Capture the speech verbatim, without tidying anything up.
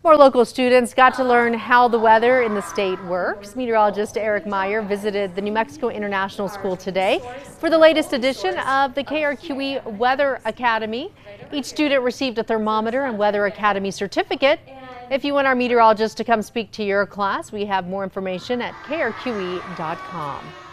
More local students got to learn how the weather in the state works. Meteorologist Eric Meyer visited the New Mexico International School today for the latest edition of the K R Q E Weather Academy. Each student received a thermometer and Weather Academy certificate. If you want our meteorologist to come speak to your class, we have more information at K R Q E dot com.